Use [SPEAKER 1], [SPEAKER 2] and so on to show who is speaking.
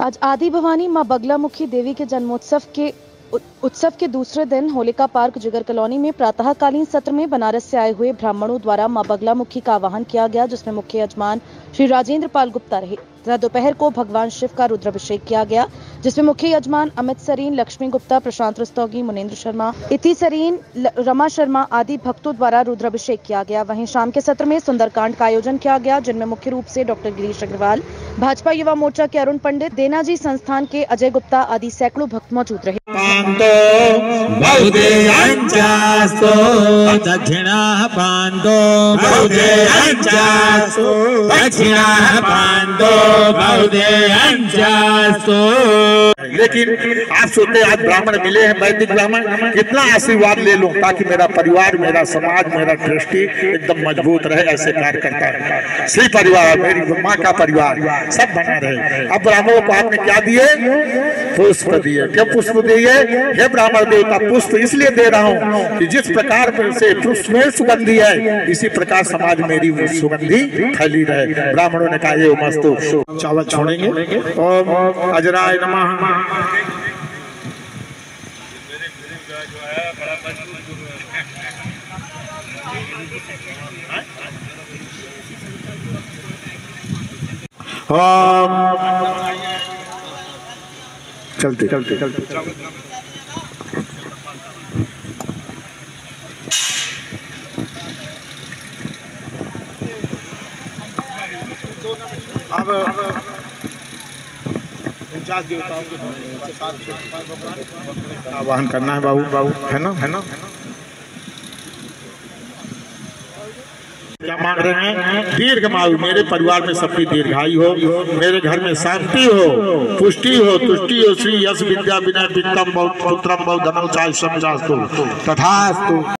[SPEAKER 1] आज आदि भवानी मां बगलामुखी देवी के जन्मोत्सव के उत्सव के दूसरे दिन होलिका पार्क जिगर कॉलोनी में प्रातःकालीन सत्र में बनारस से आए हुए ब्राह्मणों द्वारा मां बगलामुखी का आवाहन किया गया, जिसमें मुख्य यजमान श्री राजेंद्र पाल गुप्ता रहे तथा दोपहर को भगवान शिव का रुद्राभिषेक किया गया, जिसमें मुख्य यजमान अमित सरीन, लक्ष्मी गुप्ता, प्रशांत रस्तोगी, मुनेन्द्र शर्मा, इति सरीन, रमा शर्मा आदि भक्तों द्वारा रुद्राभिषेक किया गया। वहीं शाम के सत्र में सुंदरकांड का आयोजन किया गया, जिनमें मुख्य रूप से डॉक्टर गिरीश अग्रवाल, भाजपा युवा मोर्चा के अरुण पंडित, देनाजी संस्थान के अजय गुप्ता आदि सैकड़ों भक्त मौजूद रहे।
[SPEAKER 2] लेकिन आप सोचते आज ब्राह्मण मिले हैं, वैदिक ब्राह्मण, कितना आशीर्वाद ले लूं ताकि मेरा परिवार, मेरा समाज, मेरा दृष्टि एकदम मजबूत रहे। ऐसे कार्य करता है श्री परिवार, मेरी माँ का परिवार सब बना रहे। अब ब्राह्मणों को आपने क्या दिए? पुष्प दिए। क्या पुष्प दिए? हे ब्राह्मण देवता, पुष्प इसलिए दे रहा हूँ कि जिस प्रकार से पुष्प में सुगंधी है, इसी प्रकार समाज मेरी सुगंधी फैली रहे। ब्राह्मणों ने कहा ये मस्तु। चावल छोड़ेंगे। ओम अजराय नमः। चलते चलते चलते अब आवाहन करना है बाबू, है ना? क्या मांग रहे हैं? दीर्घायु, मेरे परिवार में सबकी दीर्घायु हो, मेरे घर में शांति हो, पुष्टि हो, तुष्टि हो, श्री यश विद्या विनय वित्तम बहुत पुत्रम बहुत धनम चाय समझास्तु तथास्तु।